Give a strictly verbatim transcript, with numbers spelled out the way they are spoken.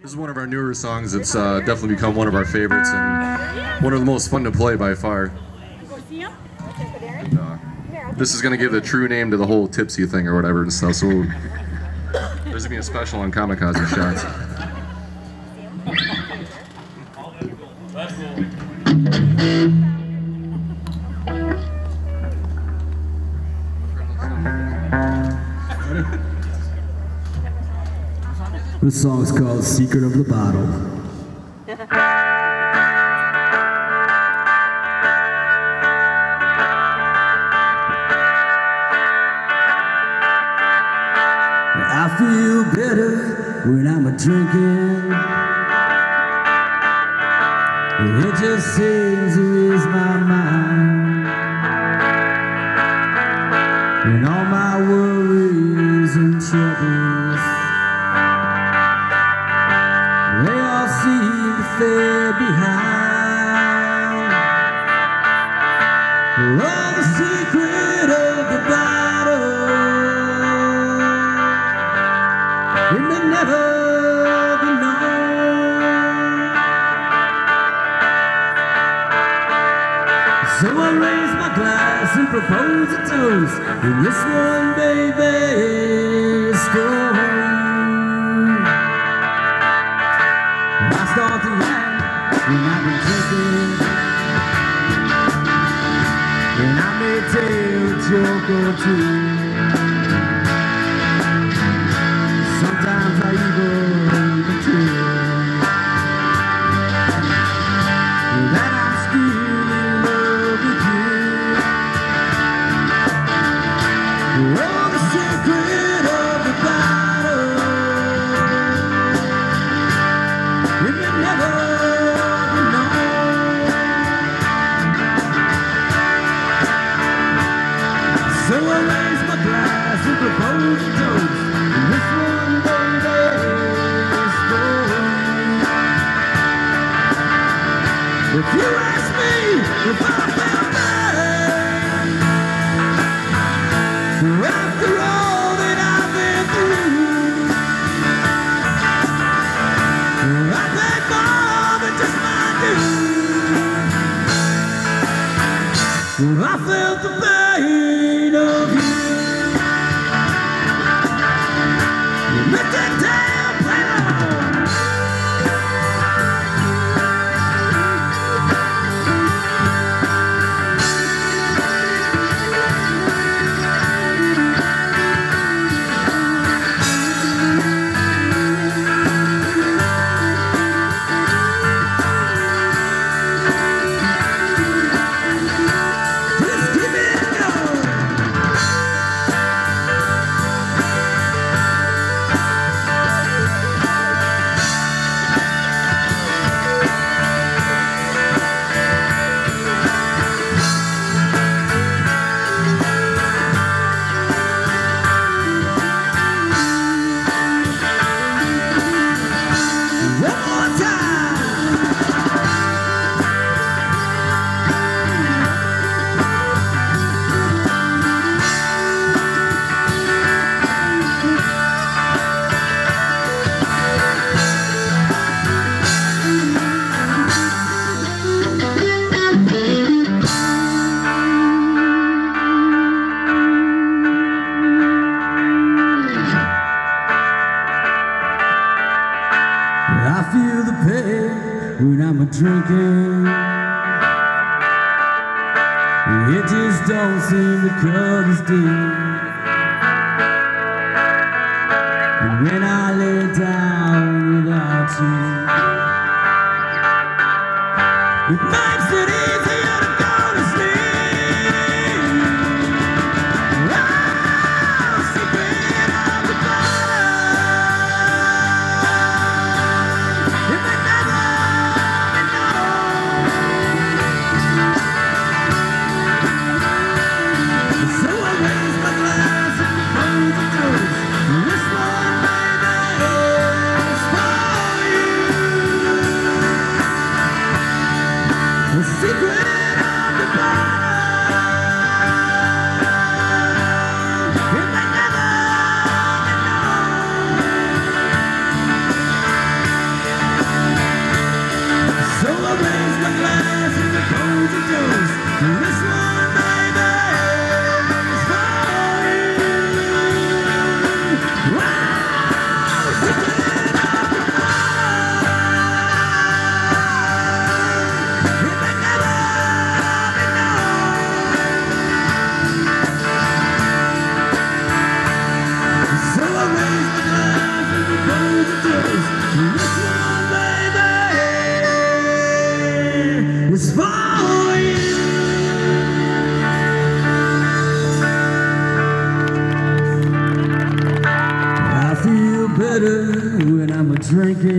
This is one of our newer songs. It's uh, definitely become one of our favorites and one of the most fun to play by far. And, uh, this is going to give the true name to the whole Tipsy thing or whatever and stuff, so we'll, there's going to be a special on Kamikaze Shots. This song is called Secret of the Bottle. I feel better when I'm a drinking. It just seems to ease my mind, and all my worries and troubles, they all seem to fade behind. Oh, the secret of the bottle, it may never be known. So I raise my glass and propose a toast, and this one, baby, is for you. I start to laugh when I've been drinking, and I may tell a joke or two. Sometimes I even pretend that I'm still in love with you. Oh, the secret of the bottle, it may never be known. So I raise my glass and propose a toast, and this one, baby, is for you. If you ask me if I felt bad after all that I've been through, I thank more than just my due. I felt the pain of you. Let that damn play on. Just give it a go. One more time. I feel the pain when I'm a drinking. It just don't seem to come as deep. And when I lay down without you, it makes it easier to go to sleep. Oh, secret of the bottle, it may never be known. So I raise my glass and propose a toast, and this one, baby, is for you. drinking